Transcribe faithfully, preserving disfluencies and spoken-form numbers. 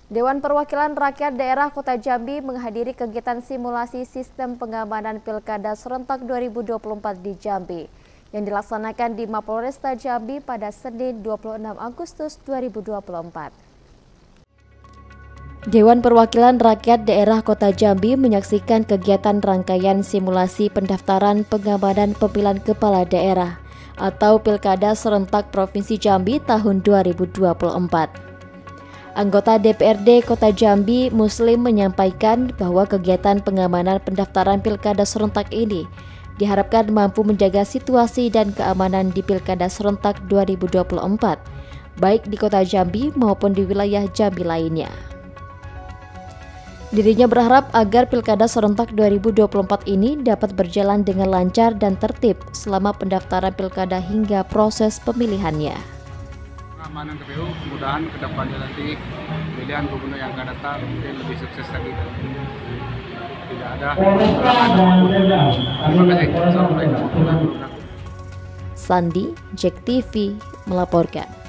Dewan Perwakilan Rakyat Daerah Kota Jambi menghadiri kegiatan simulasi sistem pengamanan Pilkada serentak dua ribu dua puluh empat di Jambi yang dilaksanakan di Mapolresta Jambi pada Senin dua puluh enam Agustus dua ribu dua puluh empat. Dewan Perwakilan Rakyat Daerah Kota Jambi menyaksikan kegiatan rangkaian simulasi pendaftaran pengamanan pemilihan kepala daerah atau Pilkada serentak Provinsi Jambi tahun dua ribu dua puluh empat. Anggota D P R D Kota Jambi Muslim menyampaikan bahwa kegiatan pengamanan pendaftaran Pilkada serentak ini diharapkan mampu menjaga situasi dan keamanan di Pilkada serentak dua ribu dua puluh empat, baik di Kota Jambi maupun di wilayah Jambi lainnya. Dirinya berharap agar Pilkada serentak dua ribu dua puluh empat ini dapat berjalan dengan lancar dan tertib selama pendaftaran Pilkada hingga proses pemilihannya. Pengamanan K P U, mudah-mudahan ke depannya nanti pemilihan gubernur yang akan datang mungkin lebih sukses lagi. Tidak ada apapun. Terima kasih. Assalamualaikum warahmatullahi wabarakatuh. Sandi, Jack T V melaporkan.